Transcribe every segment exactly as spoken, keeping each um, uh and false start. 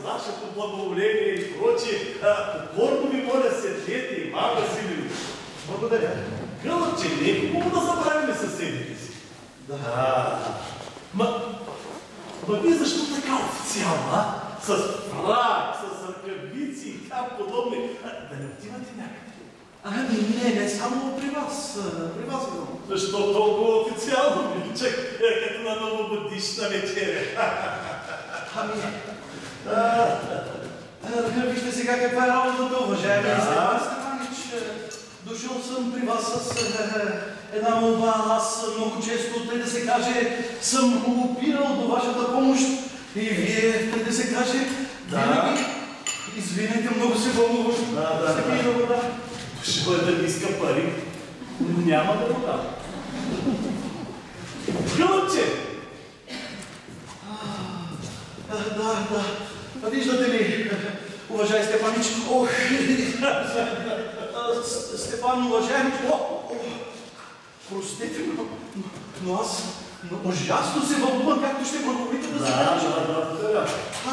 вашето благоволение и прочие. Покорно ви моля, седнете, Иван Василевич. Благодаря. Гълъбче, не е хубаво да забравим съседите си. Да. Ма, ма вие защо така официално, а? С фрак, с ръкавици и така подобни. Да не отивате някъде? Ами не, не само при вас. При вас го. Защо толкова официално, милчек, като на новогодишна вечеря? Ами, а, а, вижте сега каква е работата, уважаеми да. Степан Степанич. Дошъл съм при вас с е, една молба. Аз много често, тъй да се каже, съм опирал до вашата помощ. И вие, тъй да се каже, да. Винаги, извинете, много се вълнувам. Да, да, да. да. Ще бъде да ми иска пари. Няма да го дам. Гълъбче! Да, да. Виждате ли, уважай Степанич, ох, Степан, уважаеми, о, простете, но, но аз но ужасно се вълнувам, както ще проговорите да се каже. Да, да, да.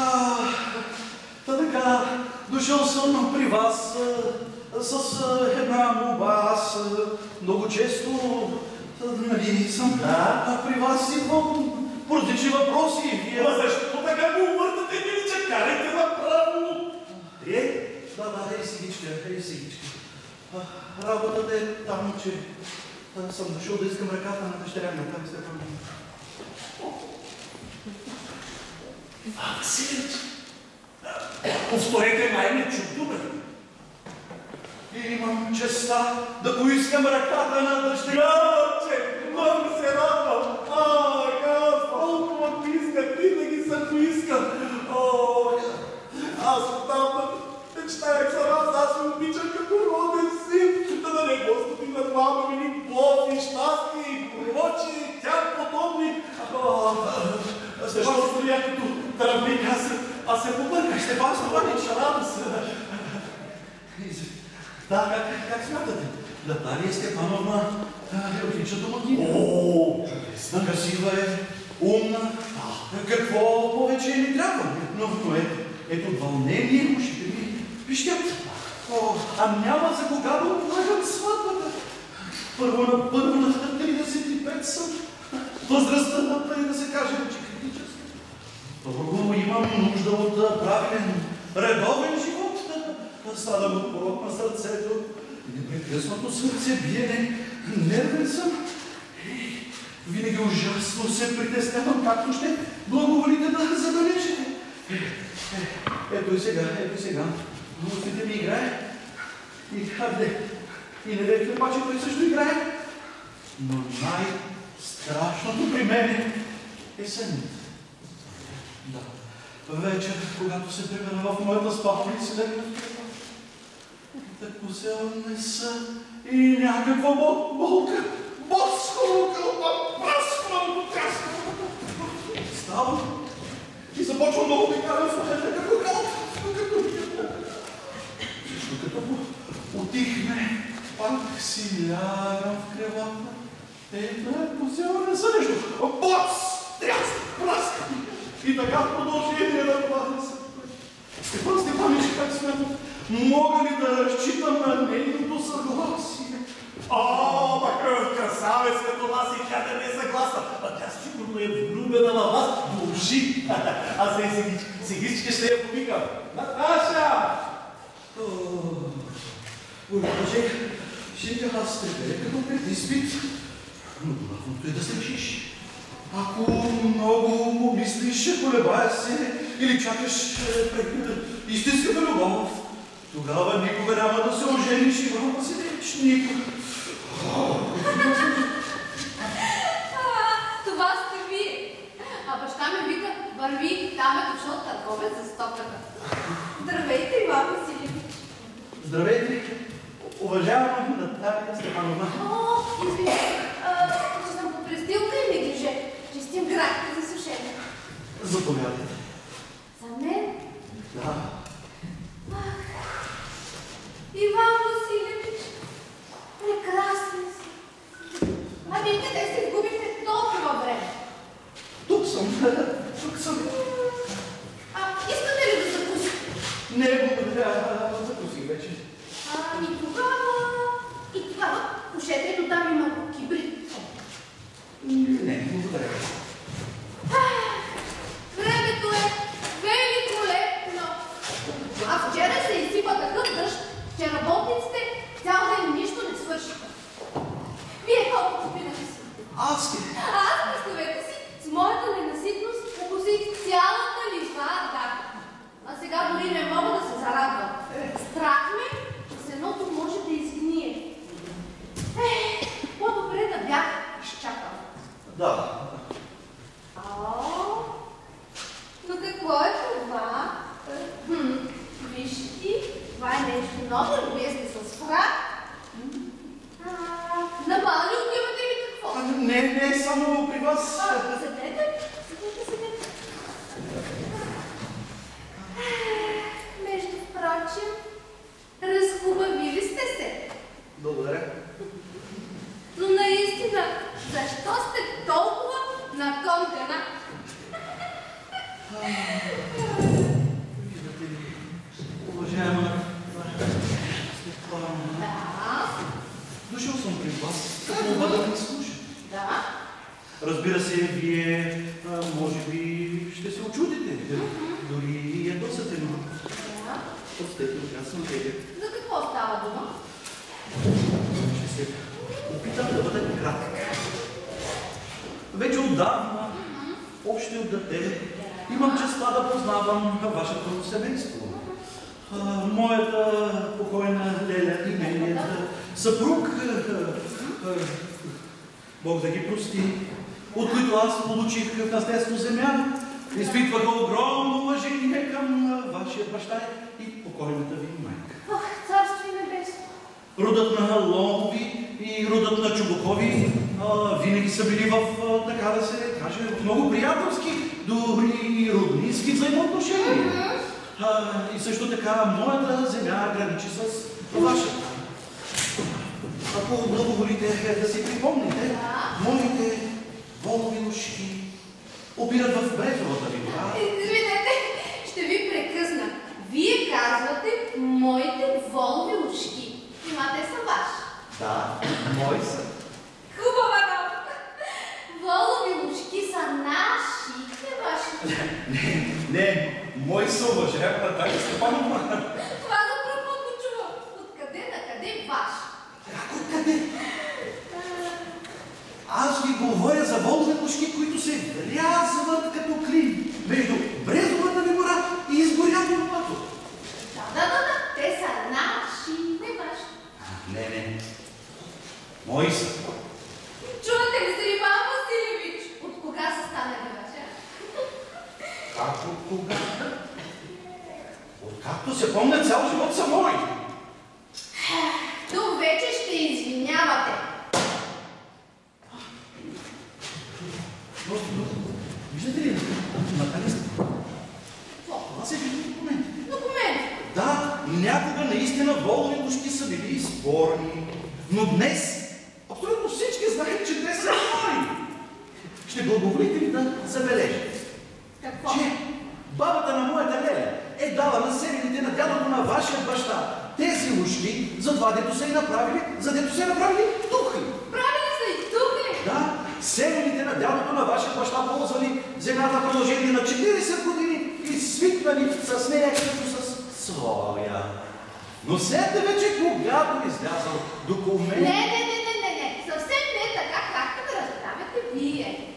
Та така, дошъл съм при вас с една молба. Аз много често, нали, съм да. при вас идвам по различни въпроси. Вие... Ама защо така го увъртате, миличе? Карайте направо! Е? Да, да, ей сегичка, ей сегичка. Работата е там, че съм дошъл да искам ръката на дъщеря ми, там сте там. А, Василич! Повторете майме чудо, И имам честа да поискам ръката на дъщеря. Гълъбче, много се радвам! А, аз толкова поисках, винаги съм поискал. О, аз оттам мечтаях за вас, аз ви обичам като роден син. Да даде Господи на двама ми плод и щастие и прочие, тя подобни. Защо стоя като тръвник, аз се побърках. Степан Степанич, радост. Да, как, как смятате? Наталия Степановна е отлична домакиня. О, чудесна, красива е, умна. Какво повече ни трябва? Но, но ето, ето вълнение, ушите ми пищят. О, а няма за кога да отлагам сватбата. Първо на първо на тридесет и пет съм. Възрастта на тъй да се каже, че критическа. Първо имам нужда от правилен, редовен живот. Страдам от порок на сърцето, непрекъснато сърцебиене, нервен съм. Винаги ужасно се притеснявам, както ще благоволите да забележите. Ето и сега, ето и сега. Гостите ми играе. И къде? И не век паче той също играе. Но най-страшното при мене е сънят. Да. Вечер, когато се прибера в моята спалница, тако се отнеса и някаква болка, босколка, прасквам, потрясквам. Ставам и започвам много да карам в момента, като калка, като болка. Също като отихне, пак си лягам в кревата. Ей, посява не са нещо. Боц! Тряска, праска. И така в продължение на това не са. Степан Степанич, как смятат? Мога ли да разчитам на нейното съгласие? О, ма красавец като вас и тя да не е съгласна. А тя сигурно е влюбена на вас до уши. Аз и сегичка ще я повикам. Наташа! Боже, ще аз тебе като пред изпит. Но главното е да се решиш. Ако много помислиш, колебая се или чакаш истинската любов, тогава никога няма да се ожениш, Иван Василевич, никога. Това сте вие. А баща ми вика, върви, там е дошъл търговец за стоката. Здравейте, Иван Василевич. Здравейте, уважавам Наталия Степановна. О, извинете, че съм по престилка и неглиже. Чистим градите за сушение. Заповядайте. За мен? Да. Иван Василевич, прекрасен си. А вие къде се изгубихте толкова време? Тук съм, тук съм. А искате ли да закупите Не, благодаря. Закусих вече. Ами тогава... И тогава пушете, ето там има кибри. Не, благодаря. Времето е великолепно. А вчера се изсипа такъв дъжд, че работниците цял ден нищо не свършиха. Вие колко купи да си? Аз ли? А аз, представете си, с моята ненаситност покусих цялата листва, да. А сега дори не мога да се зарадвам. Страх ме, че сеното може да изгние. Ех, по-добре да бях изчакал. Да. Ао, но какво е това? Хм, виж ти, това е нещо ново, ли вие сте с фрак? А, на бал ли отивате или какво? Не, не, само при вас. А, седете, седете, седете. Между впрочем, разхубавили сте се. Благодаря. Но наистина, защо сте толкова наконтена? Виждате ли, уважаема Стефана, Да, дошъл съм при вас, да мога да ме слушате. да. Разбира се, вие, а, може би, ще се очудите, дори ядосате, но Да. отстете от аз съм тега. За какво става дума? Ще се опитам да бъда кратък. Вече отдавна, още от дете, имам честа да познавам вашето семейство. А, моята покойна Леля и нейният съпруг, а, а, Бог да ги прости, от които аз получих в наследство земя, изпитваха огромно уважение към а, вашия баща и покойната ви майка. Ох, царство и небесно. Родът на Ломови и родът на Чубукови а, винаги са били в, а, така да се каже, в много приятелски, дори и роднински взаимоотношения. А, и също така, моята земя граничи с вашата. Ако благоволите да си припомните, Да. моите волови ножки опират в Брезовата ви гора. Извинете, ще ви прекъсна. Вие казвате моите волови ушки. Нима те са ваши. Да, мои са. Хубава работа. Волови ушки са наши, не ваши. Не, не, мои са, уважаема Наталия Степанова. Това за първ път го чувам. Откъде на къде ваши? Как откъде? Аз ви говоря за волови ножки, които се врязват като клин между Брезовата ви гора и изгорялото плато. Да, да, да, да. Те са наши, не ваши. Не, не. Мои са. Чувате ли се, Иван Василевич? От кога са станали ваши? Как от кога? Откакто се помня, цял живот са мои. Тук вече ще извинявате. Просто, виждате ли, Наталия Степанова? Какво? Това се вижда в документите. Документи. Да, някога наистина волови ножки са били спорни, но днес абсолютно всички знаят, че те са мои. Ще благоволите ли да забележите, Какво? че бабата на моята Леля е дала на семените на дядото на вашия баща тези ушки, за това дето са и направили, за дето са и направили тухли. Правили са и тухли. Да, семените на дядото на вашия баща ползвали земята в продължение на четиридесет години и свикнали с нея като с своя. Но след вече, когато излязал документ... Не, не, не, не, не, не. Съвсем не така, както да разправяте вие.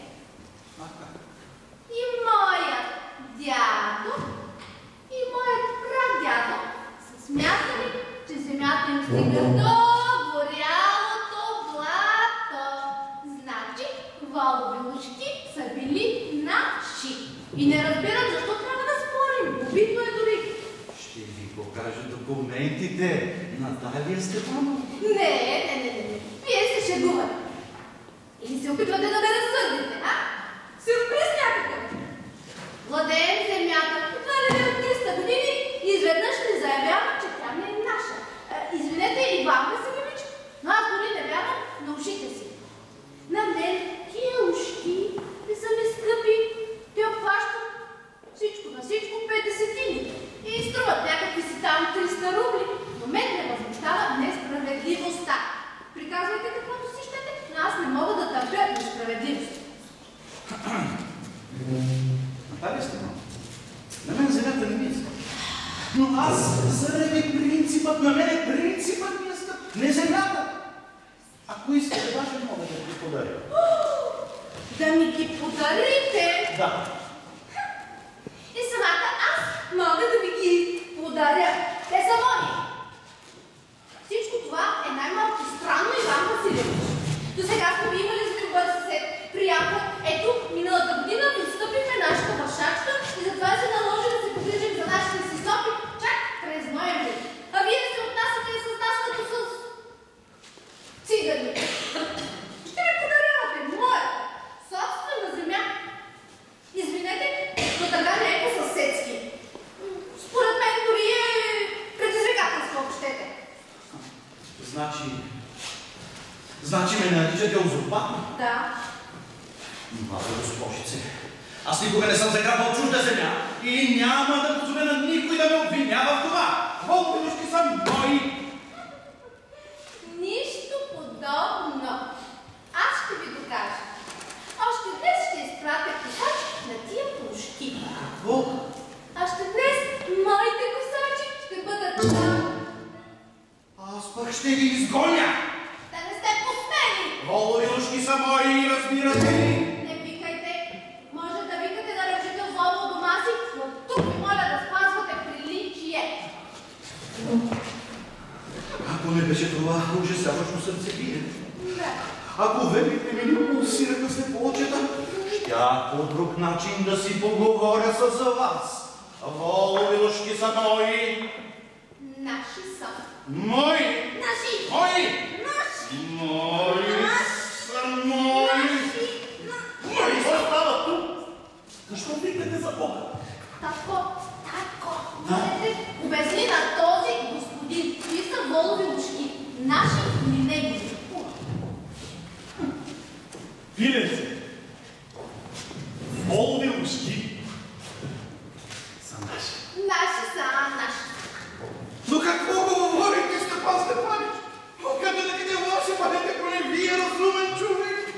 И моят дядо, и моят прадядо са смятали, че земята им стига до горялото блато. Значи, волови ушки са били наши. И не разбирам защо трябва да спорим. Обидно е дори. Ще ви покажа документите, Наталия Степанова. Не, не, не, не, не. Вие се шегувате. Или се опитвате да ме разсърдите, а? Сюрприз някакъв. Владеем земята, едва ли не от триста години и изведнъж ни заявявам, че тя не е наша. А, извинете, Иван Василевич, но аз дори не вярвам на ушите си. На мен тия ушки не са ми скъпи. Те обхващат всичко на всичко петдесетини и струват някакви Но аз заради принципът на мен, принципът ми е скъп, не земята. Ако искате, даже мога да ги подаря. Да ми ги подарите? Да. И самата аз мога да ви ги подаря. Те са мои. Всичко това е най-малко странно, Иван Василевич. До сега сме ви имали за добър съсед, приятел. Ето, миналата година пристъпихме нашата вършачка и затова се наложи да се погрижим за нашите си сопи чак през ноември. А вие се отнасяте и с нас като с цигани. Ще ми подарявате моя собствена земя. Извинете, но така не е по-съседски. Според мен дори е предизвикателство, ако щете. Значи... Значи ме наричате узурпатор? Да. Млада госпожице, аз никога не съм заграбвал чужда земя и няма да позволя на никой да ме обвинява в това. Волковички са мои. Нищо подобно. Аз ще ви докажа. Още днес ще изпратя косач на тия площи. Какво? Още днес моите косачи ще бъдат там. Аз пък ще ги изгоня. Да не сте посмели. Волковички са мои, разбирате ли? Не викайте. Може да викате да речете злово у дома си, но тук ви моля да спазвате приличие. Ако не беше това ужасяващо сърцебие. Да. Ако вебите ми не пулсираха се плочета, щях по друг начин да си поговоря с вас. Воловилушки са мои. Наши са. Мои. Наши. Мои. Наши. Мои са мои. Мои, какво става тук? Защо викате за Бога? Тако, тако. Можете обясни на този господин, кои са волови ушки, наши или негови. Пиленце, волови ушки са наши. Наши са, наши. Но какво го говорите, Степан Степанич? Къде да къде ваши бъдете, поне вие разумен човек?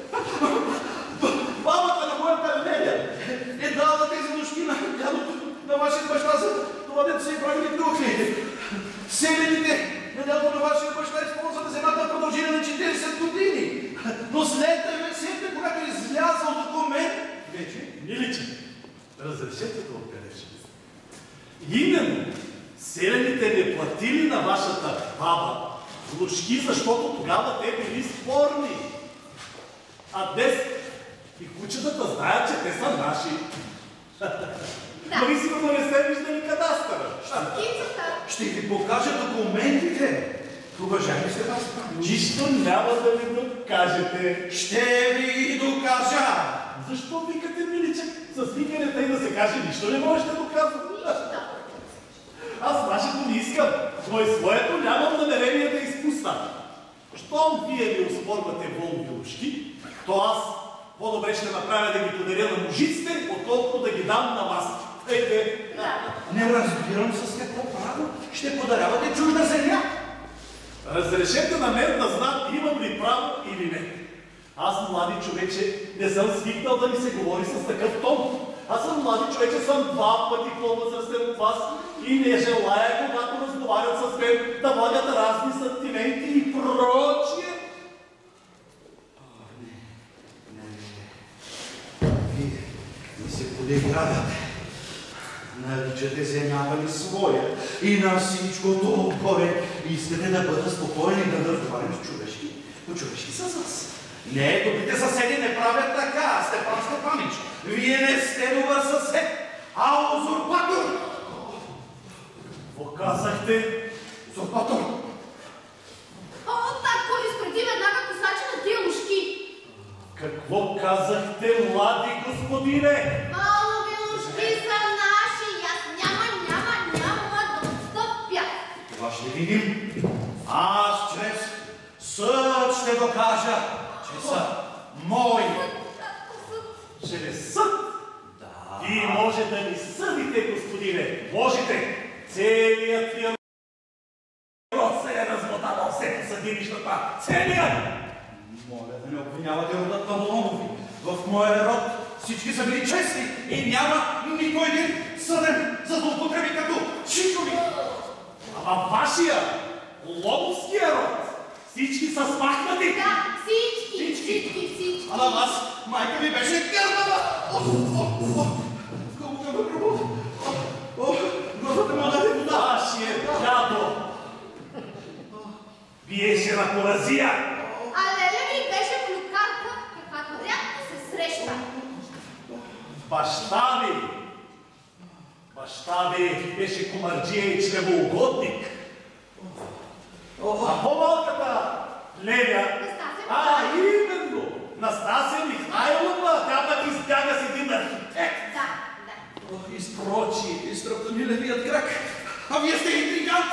Бабата на моята Леля Е дала тези нощи на дядото на вашия баща за това, дето се правили духи. Селените на дядото на вашия баща използват земята в продължение на четиридесет години. Но след след когато е излязъл документ, вече... Миличе, разрешете да откъдеш. Именно селените не платили на вашата баба лошки, защото тогава те били спорни. А днес и кучетата знаят, че те са наши. Да. Нали сигурно не сте виждали кадастъра? Кицата. Ще ви покажа документите. Уважаеми Степан Степанович. Нищо няма да ви докажете. Ще ви ги докажа. Защо викате, миличе? С викането и да се каже, нищо не можете да доказвате. Нищо. Аз вашето не искам, но и своето нямам намерение да изпусна. Щом вие ми оспорвате волови ушки, то аз по-добре ще направя да ги подаря на мужиците, отколкото да ги дам на вас. Ейте! Да. Не разбирам с какво право ще подарявате чужда земя. Разрешете на мен да знам имам ли право или не. Аз, млади човече, не съм свикнал да ми се говори с такъв тон. Аз съм млади човече, съм два пъти по-възрастен от вас и не желая, когато разговарят с мен, да водят разни сантименти и прочие. Вие ми се подигравате. Наричате земята ми своя и на всичкото отгоре искате да бъда спокоен и да разговарям с човешки, по-човешки с вас. Не, добрите съседи не правят така, Степан Степанич. Вие не сте добър съсед, а узурпатор. Какво казахте? Узурпатор. О, татко, изпреди веднага косача на тия ушки. Какво казахте, млади господине? Волови ушки са наши и аз няма, няма, няма да отстъпя. Това ще видим. Аз чрез съд ще докажа, че са мои. Чрез съд? Да. Вие може да ни съдите, господине. Можете. Целият ви род се е размотавал все по съдилищата. Целият! Моля да не обвинявате родът на Ломови. В моя род всички са били честни и няма никой един съден за злоупотреби като чита. а вашия, лобовския род, всички са смахнати. Да, всички, Всички. всички, всички. А на вас майка ми беше кърнала. О, о, о, колко ме пробува. О, главата му даде вода. Вашия дядо биеше на поразия. А леля ми беше клюкарка, каквато рядко се среща. Баща ви, баща ви беше комарджия и чревоугодник. А по-малката Леля, Настасия а Михайловна. именно, Настасия Михайловна, тя пък избяга с един архитект. Да, да. О, изпрочи, изтръпта ми левият крак. А вие сте интригант.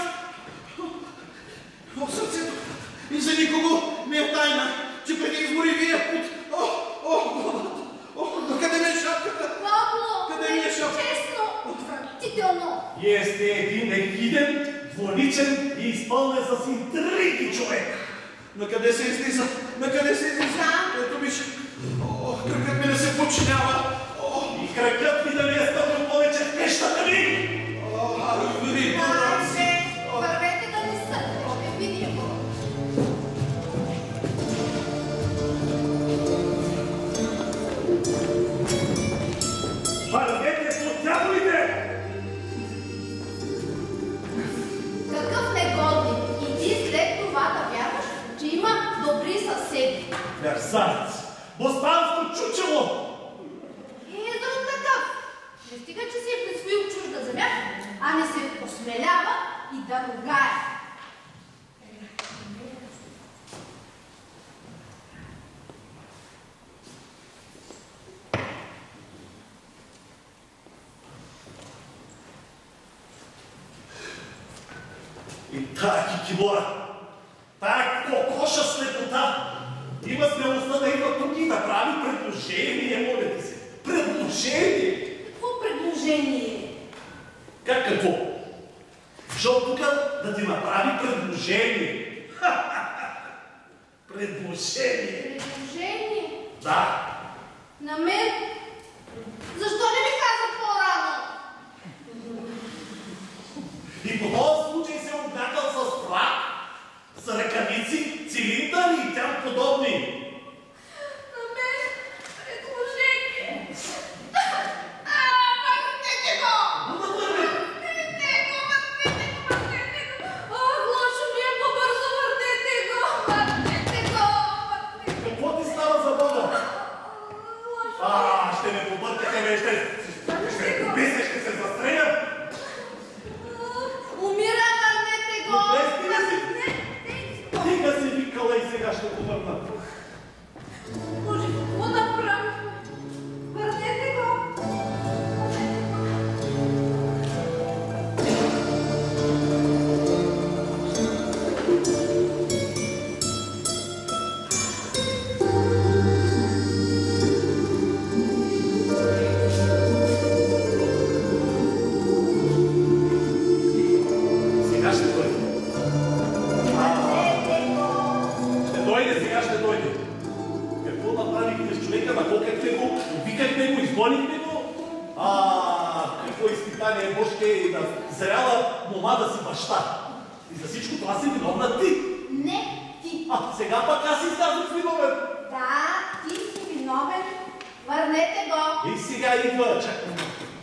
О, сърцето. И за никого не е тайна, че преди избори вие от... О, о, главата. О, къде ми е шапката? Павло, Къде ми е шапката? честно, отвратително. Вие сте един ехиден, двуличен и изпълнен с интриги човек. На къде се излиза? На къде се излиза? Да. Ето виж. О, кракът ми не се подчинява. О, И кракът ви да не е стъпил повече в къщата ми. о, а, вери, Даже, вървете да не съдне, ще видим го. Вървете с дяволите! Какъв негодник. Иди след това да вярваш, че има добри съседи. Мерзавец! Боспанско чучело! И е друг такъв. Не стига, че си е присвоил чужда земя, а не се осмелява и да ругае. И тая кикимора, тая кокоша слепота, има смелостта да идва тук и да прави предложение, моля ти се. Предложение! Какво предложение? Как какво? Дошъл тук да ти направи предложение. Предложение. Предложение? Да. На мен? Защо не ми каза по-рано? И по този случай се облякал с фрак, с ръкавици, цилиндър и тям подобни. На мен? Предложение? А, махнете го! Върнете го, върнете го, върнете го! Ах, лошо ми е, по-бързо върнете го! Върнете го, върнете го! Какво ти става за Бога? Лошо. А, ще ме побъркате, бе, ще, ще ме побесне, ще се застреля. Умира, върнете го! Добре, стига си. Върнете го! Стига си викала и сега ще го върна. Боже, какво направихме? Върнете го! Сега ще дойде. Върнете го! Ще дойде, сега ще дойде. Какво направихте с човека, накокахте го, викахте го, изгонихте го? А, какво изпитание Божке е да зряла мома да си баща. И за всичко това си виновна ти. Не ти! А, сега пък аз излязох виновен. Да, ти си виновен. Върнете го! И сега идва, чакай.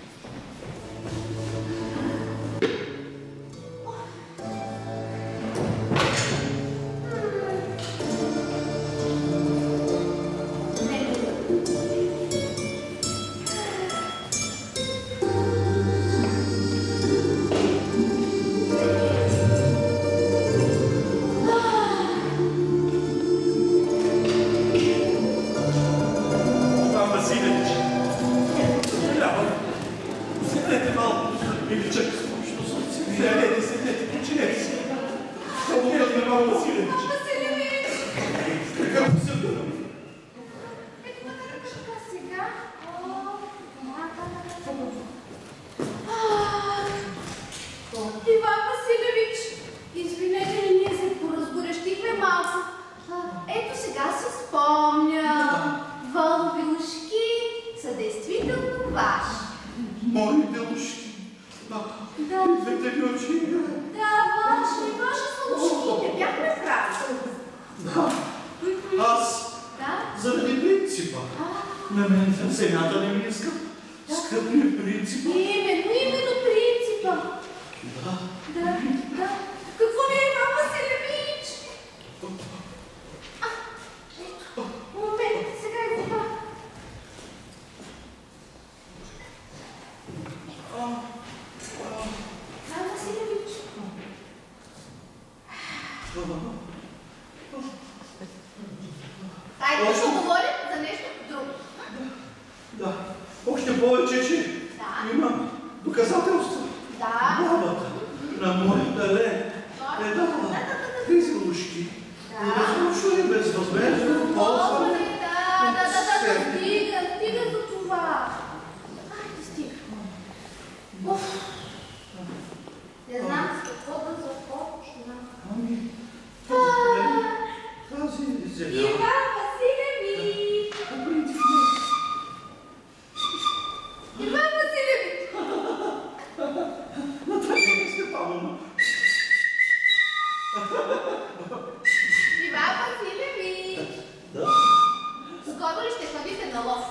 Иван Василевич. Няма. Седнете малко. Или чак. Седнете, седнете, починете се. Помогнете ми, Иван Василевич. Василевич! Така го се дърва. Ето ме така сега. О, мата на Иван Василевич, извинете ли, ние се поразгорещихме малко. А, ето сега си спомня. Вълнови ушки са действително ваши. моите ушки. Да, Да. двете ми очи. Да, Да. Аз, Да? заради принципа. А, На мен земята не ми е скъп. Скъп ми е принципа. именно, именно принципа. Да. Да, да. Какво ви е, Иван Василевич? А, ето, момент, сега е това. Иван Василевич. Хайде, Още- ще говорим за нещо друго. Да. Още повече, че Да. имам доказателства. Да. Бабата на моята ле е дала тези ушки. Да. И безручно и безвъзмездно ползване. Добре, да, да, да, да, да, Седи. стига, стига за това. Айде, стига. Уф. Не знам с какво да започна. Ами, тази земя. Иван Василевич! По принцип не. Иван Василевич! Наталия Степановна. Иван Василевич! Да. Скоро ли ще ходите на лов?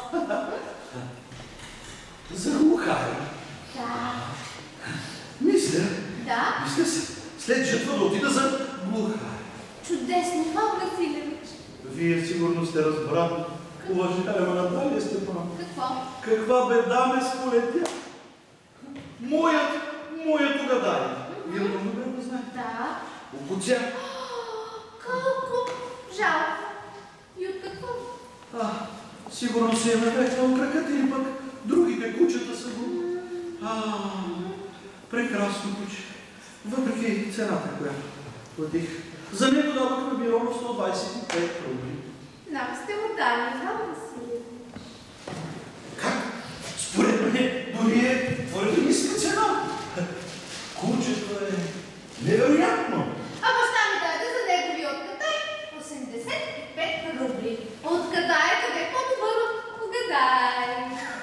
За глухаря. Да. Мисля, Да? мисля се, след жътва да отида за глухаря. Чудесно, Иван Василевич. Вие сигурно сте разбрали, уважаема Наталия Степановна. Какво? Каква беда ме сполетя. Моят, моят угадай. Вие много добре го знаете. Да. Окуця. Колко жалко. И от какво? А, сигурно се е навекнал кракът или пък другите кучета са го. А, прекрасно куче. Въпреки цената, която платих. За него дадох на бюро сто двадесет и пет рубли. Нам сте му дали, Иван Василевич. Как? Според мен дори е твърде ниска цена. Кучето е невероятно. А баща ми даде за негови откатай осемдесет и пет рубли. Откатай, къде по-добър от угадай.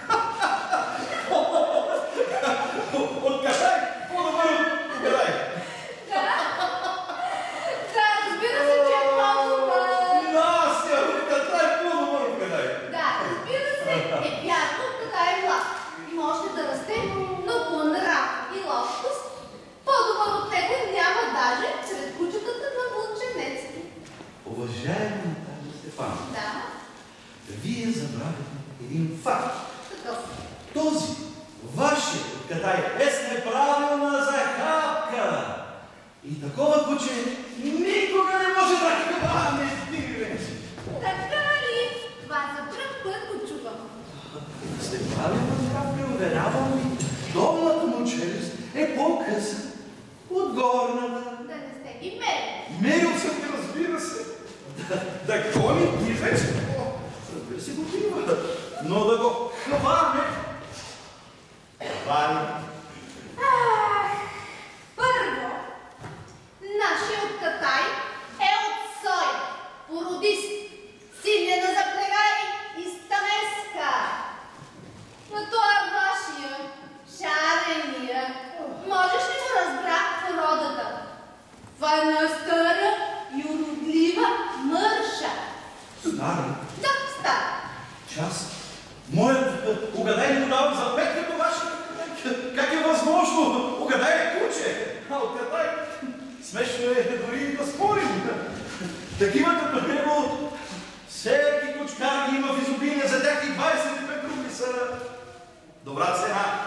Откатай! По-добър откатай! Да. Да, разбира се, че е по-добър. Настя, откатай! По-добър откатай! Да, разбира се, е вярно, откатай е млад. И може да расте, но по нрав и ловкост. По-добър от него няма даже сред кучетата на Вълченецки. Уважаема Наталия Стефанова, Да, вие забравяте един факт. такъв. Този, вашия откатай, е с неправилна захапка. И такова куче никога не може да хване стигне. Така ли? Това за пръв път го чувам. С неправилна захапка, уверявам ви, долната му челюст е по-къса от горната. Да не сте ги мерили. Мерил съм ги, разбира се. Да, да гони дивеч. О, разбира се го бива. Но да го хване. Хване. Ах, първо, нашия откатай е от Сой, породист, сине на заплегай и стамеска. Но това е вашия, шарения. Можеш ли го разбра породата? Това е една стара и уродлива мърша. Стара Да, стара. част. Моят угадай не го давам за пет като ваше. Как е възможно? Угадай е куче. А угадай. Смешно е дори и да спорим. Такива като него всеки кучкар има в изобилие. За тях и двадесет и пет рубли са добра цена.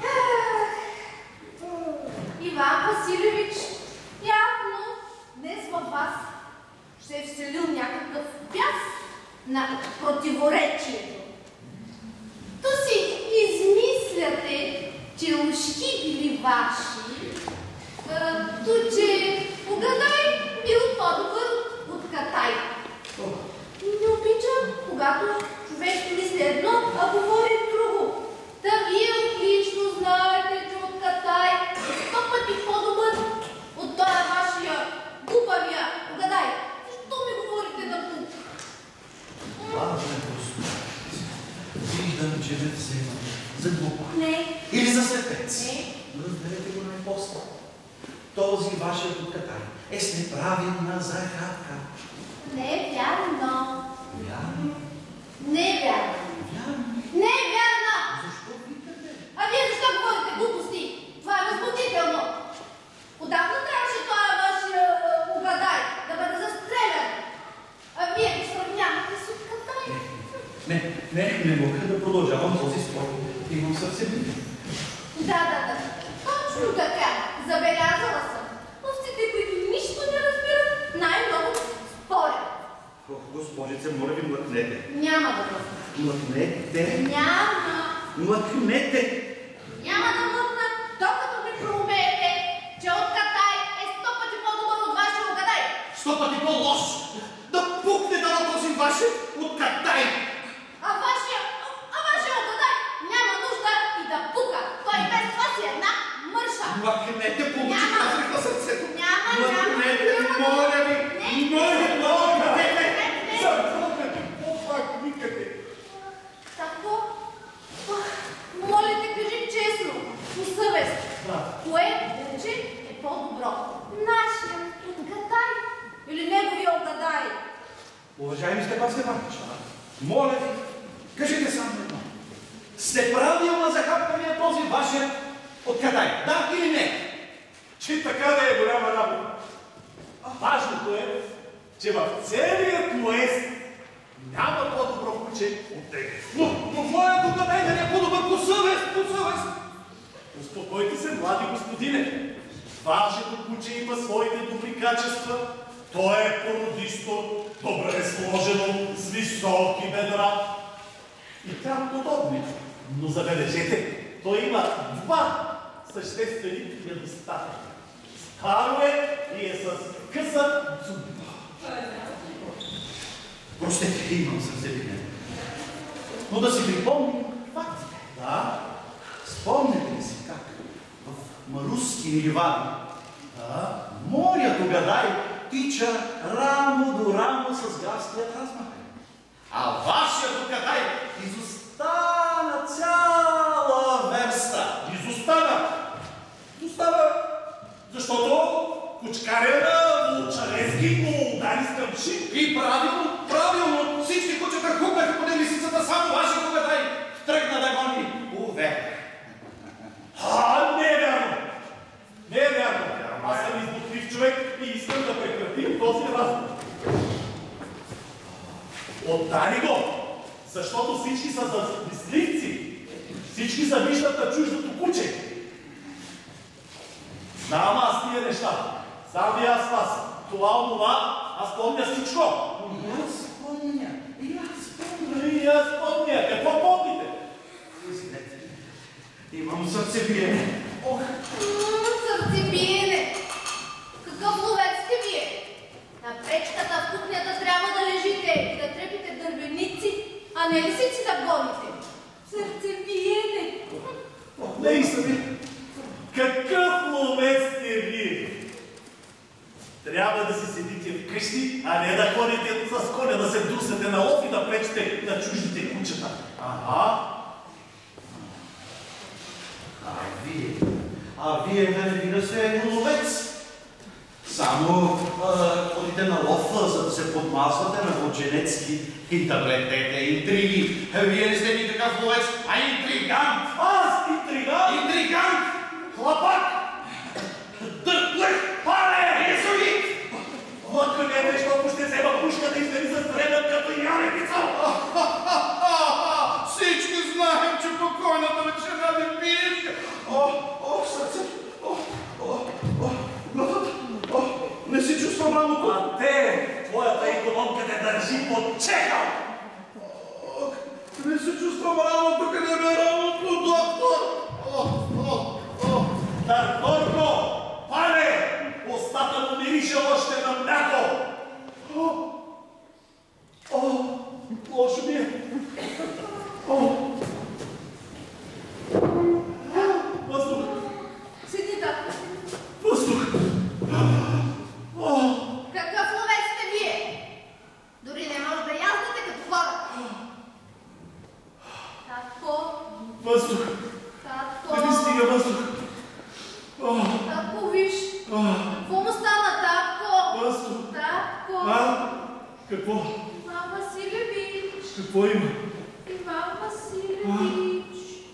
Иван Василевич, явно днес във вас ще е вселил някакъв бяс на противоречието. То си измисляте, че ушки били ваши, а, то че угадай бил по-добър от катай. Не обичам, когато човек мисли едно, а говори друго. Да вие отлично знаете, че от катай е сто пъти по-добър от този вашия глупавия. Угадай, защо ми говорите на пук? Важно е просто. Виждам, че ме взема за глупа. Не, Или за слепец. не. Разберете го най-после. Този вашият откатай е с неправилна захапка. Не е вярно. Вярно? Не е вярно. Вярно? Не е вярно! Защо питате? А вие защо говорите глупости? Това е възмутително. Отдавна трябваше това ваш е, угадай да бъде застрелян. А вие го сравнявате с откатай. Не, не, не мога да продължавам този спор. Имам съвсем. Да, да, да. Точно така. Забелязала съм. Овците, които нищо не разбират, най-много спорят. Ох, госпожице, моля ви, млъкнете. Няма да млъкна. Млъкнете. Няма. Млъкнете. Няма да млъкна, докато ми проумеете, че откатай е сто пъти по-добър от вашия угадай. Сто пъти по-лош. Да пукне да на този ваше откатай. А вашия, а вашия угадай няма нужда и да пука. Той без това си е една мърша. Млъкнете, получи Няма. казах на сърцето. Няма, няма, Млъкнете, няма. моля ви. Не. Моля ви, млъкнете. Запомнете, какво пак викате? Тако? Моля те, кажи честно, по съвест. Да. Кое вече е по-добро? Нашия отгадай или неговия отгадай? Уважаеми Степан Степанович, моля ви, кажете само едно. Сте правилна за хапкания този вашия откатай, да или не? Че така да е голяма работа. Важното е, че в целият уест няма по-добро куче от тебе. Но, но моят откатай да не е по-добър по съвест, по съвест. Успокойте се, млади господине. Вашето куче има своите добри качества. То е породисто, добре сложено, с високи бедра и там подобни. Но забележете, той има два съществени недостатъка. Старо е и е с къса зуба. Простете, имам сърцевина. Но да си припомним фактите. Да, Спомняте ли си как в Марусски ривади, да, моят угадай тича рамо до рамо с градският размах. А вашият угадай изостана цяла верста. изостана. Изостана, защото кучкаря на Волчаревски го удари с къмши. И правилно, правилно, всички кучета хукнаха по лисицата, само вашият угадай тръгна да гони. Уве. А, не е вярно! Не е вярно! Аз съм избутлив човек и искам да прекратим този разговор. Отдали го! Защото всички са завистливци. Всички са виждат на чуждото куче. Знам аз тия неща. Знам и аз вас. Това, онова, аз помня всичко. И аз помня, и аз помня. И аз помня. Какво помните? Извинете, имам сърцебиене. Ох, Сърцебиене! Какъв ловец сте вие? На пречката в кухнята трябва да лежите и да трепите дървеници, а не лисици да гоните. Сърцебиене! Наистина, какъв ловец сте вие? Трябва да си седите вкъщи, а не да ходите с коня, да се друсате на лов и да пречите на чуждите кучета. Ага. а вие, а вие нали да сте ловец? Само а, ходите на лов, за да се подмазвате на вълченецки и да плетете интриги. Вие не сте никакъв ловец, а интригант! Аз интригант! Интригант! Хлапак! Дъртлък! Пале! Езовит! Лъкнете, защото ще взема пушката и ще ви застрелят като ярепица! Всички знаем, че покойната вечера не пиеше. О, о, сърце! О, о, о, главата! О, не си чувствам рамото! А те, твоята икономка те държи под чекал! О, не се чувствам рамото, къде ме е рамото, доктор! О, о, о! Търторко! Пале! Остата му мирише още на мляко! О, о, лошо ми е! О! Въздух! Седи да. Въздух! О! Какъв ловец сте вие? Дори не може да яздате като хора. Тако, Какво? Иван Василевич. Какво има? Иван Василевич.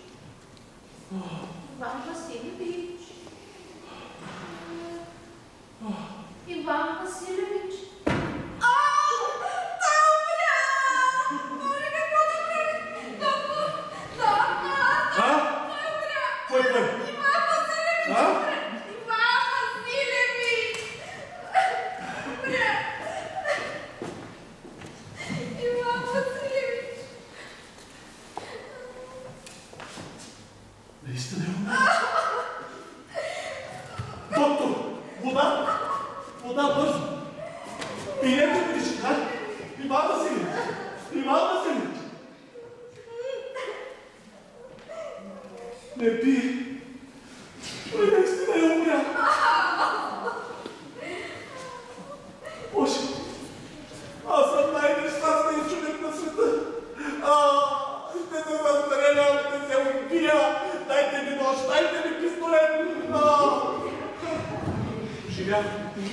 Иван Василевич. Иван Василевич. Кой, кой? Иван Василевич! А? Иван Василевич! Умря! Иван Василевич! Наистина е умря. Доктор! Вода! Вода, бързо! Пиете виж, а? Иван Василевич! Иван Василевич! Не пи! Той наистина е умря! Боже! Аз съм най-нещастният човек на света! А, ще се застрелям, ще се убия! Дайте ми нож, дайте ми пистолет! А! Живя!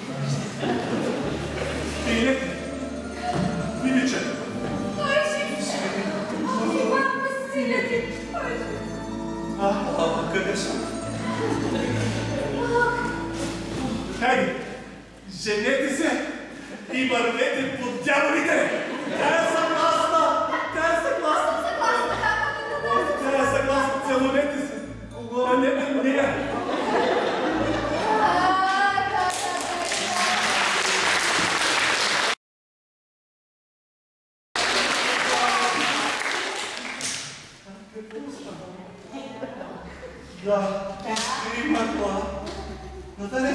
Пиете! Миличе! Той е жив! Иван Василевич! Той е жив! А, а, къде съм? Хайде, женете се и вървете под дяволите! Тя е съгласна! Тя е съгласна! Тя е съгласна! Целунете се! А не бе нея! Да, ти ще има това. Но да не